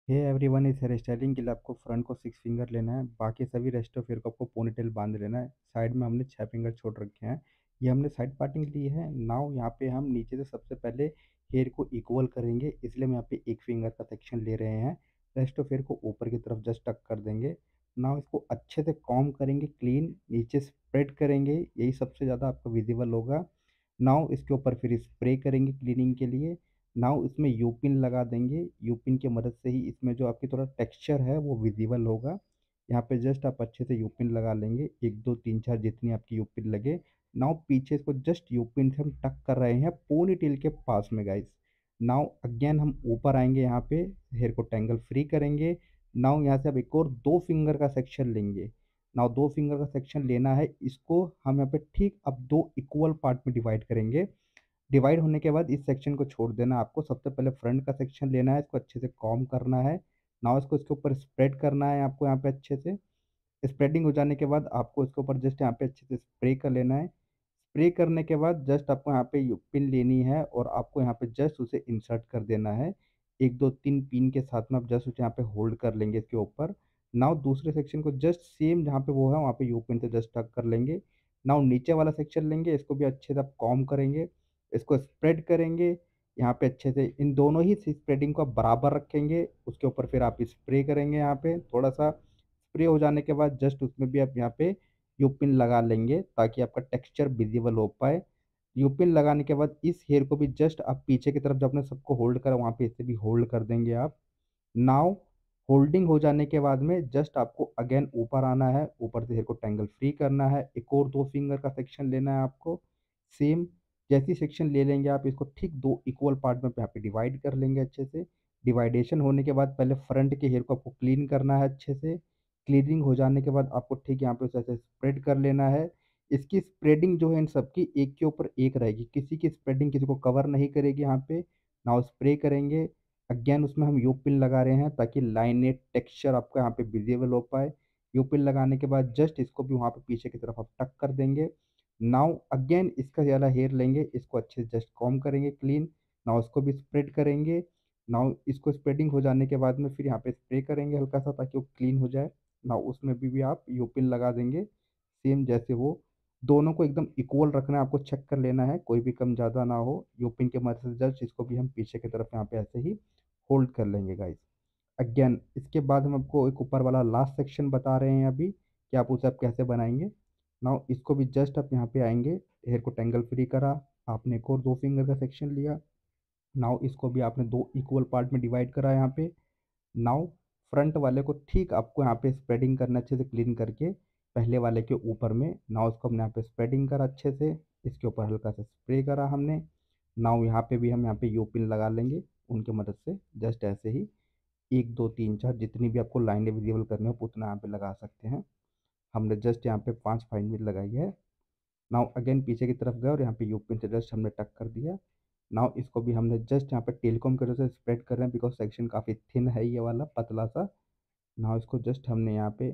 हे everyone, इस hair styling के लिए आपको फ्रंट को 6 फिंगर लेना है। बाकी सभी रेस्ट ऑफ हेयर को आपको पोनीटेल बांध लेना है। साइड में हमने 6 फिंगर छोड़ रखे हैं। ये हमने साइड पार्टिंग ली है। नाउ यहाँ पे हम नीचे से सबसे पहले हेयर को इक्वल करेंगे, इसलिए हम यहाँ पे 1 फिंगर का सेक्शन ले रहे हैं। रेस्ट ऑफ हेयर को ऊपर की तरफ जस्ट टक कर देंगे। नाउ इसको अच्छे से कॉम्ब करेंगे, क्लीन नीचे स्प्रेड करेंगे, यही सबसे ज़्यादा आपको विजिबल होगा। नाउ इसके ऊपर फिर स्प्रे करेंगे क्लीनिंग के लिए। नाउ इसमें यू पिन लगा देंगे। यू पिन की मदद से ही इसमें जो आपकी थोड़ा टेक्सचर है वो विजिबल होगा। यहाँ पे जस्ट आप अच्छे से यू पिन लगा लेंगे, 1 2 3 4 जितनी आपकी यू पिन लगे। नाउ पीछे इसको जस्ट यू पिन से हम टक कर रहे हैं पोनी टेल के पास में गाइस। नाउ अगेन हम ऊपर आएंगे, यहाँ पे हेयर को टैंगल फ्री करेंगे। नाउ यहाँ से अब एक और 2 फिंगर का सेक्शन लेंगे। नाउ 2 फिंगर का सेक्शन लेना है, इसको हम यहाँ पे ठीक अब 2 इक्वल पार्ट में डिवाइड करेंगे। डिवाइड होने के बाद इस सेक्शन को छोड़ देना है आपको। सबसे पहले फ्रंट का सेक्शन लेना है, इसको अच्छे से कॉम्ब करना है। नाउ इसको इसके ऊपर स्प्रेड करना है आपको यहाँ पे अच्छे से। स्प्रेडिंग हो जाने के बाद आपको इसके ऊपर जस्ट यहाँ पे अच्छे से स्प्रे कर लेना है। स्प्रे करने के बाद जस्ट आपको यहाँ पे पिन लेनी है और आपको यहाँ पे जस्ट उसे इंसर्ट कर देना है। 1 2 3 पिन के साथ में आप जस्ट उसे यहाँ पे होल्ड कर लेंगे इसके ऊपर। नाउ दूसरे सेक्शन को जस्ट सेम जहाँ पे वो है वहाँ पे यू पिन से जस्ट टक कर लेंगे। नाउ नीचे वाला सेक्शन लेंगे, इसको भी अच्छे से आप कॉम्ब करेंगे, इसको स्प्रेड करेंगे यहाँ पे अच्छे से। इन दोनों ही स्प्रेडिंग को आप बराबर रखेंगे, उसके ऊपर फिर आप स्प्रे करेंगे यहाँ पे थोड़ा सा। स्प्रे हो जाने के बाद जस्ट उसमें भी आप यहाँ पे यू पिन लगा लेंगे ताकि आपका टेक्सचर विजिबल हो पाए। यू पिन लगाने के बाद इस हेयर को भी जस्ट आप पीछे की तरफ जो आपने सबको होल्ड करा वहाँ पे इसे भी होल्ड कर देंगे आप। नाउ होल्डिंग हो जाने के बाद में जस्ट आपको अगेन ऊपर आना है, ऊपर से हेयर को टैंगल फ्री करना है। एक और 2 फिंगर का सेक्शन लेना है आपको। सेम जैसी सेक्शन ले लेंगे आप, इसको ठीक 2 इक्वल पार्ट में यहाँ पे डिवाइड कर लेंगे अच्छे से। डिवाइडेशन होने के बाद पहले फ्रंट के हेयर को आपको क्लीन करना है अच्छे से। क्लीनिंग हो जाने के बाद आपको ठीक यहाँ पे उसे ऐसे स्प्रेड कर लेना है। इसकी स्प्रेडिंग जो है इन सबकी एक के ऊपर एक रहेगी, किसी की स्प्रेडिंग किसी को कवर नहीं करेगी यहाँ पे। नाउ स्प्रे करेंगे। अगेन उसमें हम यू पिन लगा रहे हैं ताकि लाइनेट टेक्सचर आपको यहाँ पे विजिबल हो पाए। यू पिन लगाने के बाद जस्ट इसको भी वहाँ पे पीछे की तरफ आप टक कर देंगे। नाउ अगेन इसका ज़्यादा हेयर लेंगे, इसको अच्छे से जस्ट कॉम्ब करेंगे क्लीन। नाउ इसको भी स्प्रेड करेंगे। नाउ इसको स्प्रेडिंग हो जाने के बाद में फिर यहाँ पे स्प्रे करेंगे हल्का सा ताकि वो क्लीन हो जाए। नाउ उसमें भी आप यू पिन लगा देंगे सेम जैसे वो। दोनों को एकदम इक्वल रखना है आपको, चेक कर लेना है कोई भी कम ज़्यादा ना हो। यू पिन के मदद से जस्ट इसको भी हम पीछे की तरफ यहाँ पे ऐसे ही होल्ड कर लेंगे गाइस। अगेन इसके बाद हम आपको एक ऊपर वाला लास्ट सेक्शन बता रहे हैं अभी कि आप उसे आप कैसे बनाएंगे। नाउ इसको भी जस्ट आप यहाँ पे आएंगे, हेयर को टेंगल फ्री करा, आपने एक और 2 फिंगर का सेक्शन लिया। नाउ इसको भी आपने 2 इक्वल पार्ट में डिवाइड करा यहाँ पे। नाउ फ्रंट वाले को ठीक आपको यहाँ पे स्प्रेडिंग करना अच्छे से क्लीन करके पहले वाले के ऊपर में। नाउ उसको हमने यहाँ पे स्प्रेडिंग करा अच्छे से, इसके ऊपर हल्का सा स्प्रे करा हमने। नाउ यहाँ पे भी हम यहाँ पे यू पिन लगा लेंगे उनके मदद से जस्ट ऐसे ही। 1 2 3 4 जितनी भी आपको लाइनें विजिबल करनी हो उतना यहाँ पे लगा सकते हैं। हमने जस्ट यहाँ पे 5 फाइन भी लगाई है। नाउ अगेन पीछे की तरफ गए और यहाँ पे यू पिन से जस्ट हमने टक कर दिया। नाउ इसको भी हमने जस्ट यहाँ पे टेलीकॉम की वजह से स्प्रेड कर रहे हैं बिकॉज सेक्शन काफ़ी थिन है ये वाला पतला सा। नाउ इसको जस्ट हमने यहाँ पे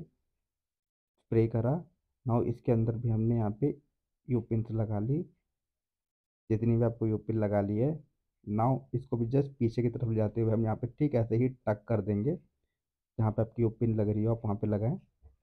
स्प्रे करा। नाउ इसके अंदर भी हमने यहाँ पे यू पिन लगा ली, जितनी भी आपको यू पिन लगा ली है। नाउ इसको भी जस्ट पीछे की तरफ ले जाते हुए हम यहाँ पे ठीक ऐसे ही टक कर देंगे। जहाँ पे आपकी यू पिन लग रही हो आप वहाँ पे लगाएं।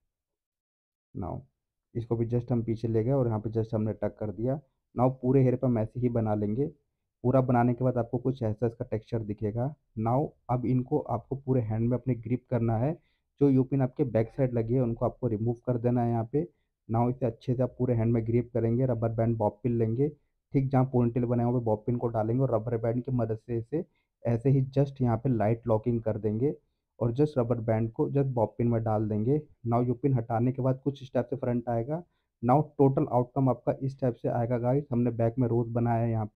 नाउ इसको भी जस्ट हम पीछे ले गए और यहाँ पे जस्ट हमने टक कर दिया। नाउ पूरे हेयर पे हम ऐसे ही बना लेंगे। पूरा बनाने के बाद आपको कुछ ऐसा इसका टेक्सचर दिखेगा। नाउ अब इनको आपको पूरे हैंड में अपने ग्रिप करना है। जो यूपिन आपके बैक साइड लगी है उनको आपको रिमूव कर देना है यहाँ पे। नाउ इसे अच्छे से आप पूरे हैंड में ग्रिप करेंगे, रबर बैंड बॉब पिन लेंगे, ठीक जहाँ पोनीटेल बनाए हुए बॉब पिन को डालेंगे और रबर बैंड की मदद से इसे ऐसे ही जस्ट यहाँ पे लाइट लॉकिंग कर देंगे और जस्ट रबर बैंड को जस्ट बॉब पिन में डाल देंगे। नाउ यू पिन हटाने के बाद कुछ इस टाइप से फ्रंट आएगा। नाउ टोटल आउटकम आपका इस टाइप से आएगा गाइस। हमने बैक में रोज बनाया है यहाँ